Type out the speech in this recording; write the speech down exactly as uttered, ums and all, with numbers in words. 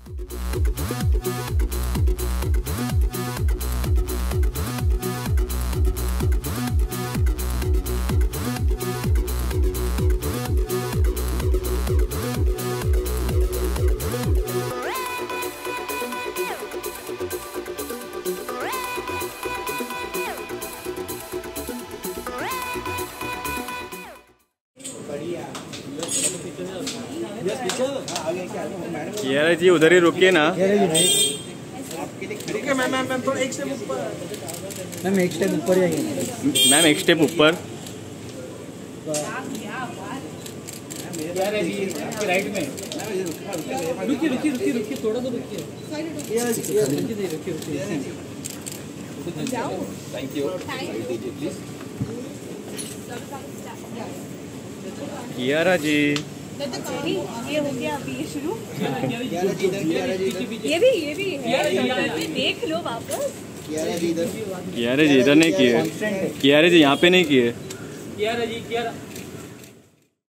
कियारा जी उधर ही रुकिए ना। मैम मैम मैम थोड़ा एक स्टेप ऊपर। मैम एक स्टेप ऊपर जाइए। मैम एक स्टेप ऊपर। कियारा जी आपके राइट में। रुकिए रुकिए रुकिए रुकिए थोड़ा तो रुकिए। रुकिए रुकिए। Thank you. Please. Kiara ji ये हो गया अभी ये शुरू। ये भी ये भी है, देख लो वापस। कियारा जी इधर नहीं किए। कियारा जी यहाँ पे नहीं किए। कियारा जी कियारा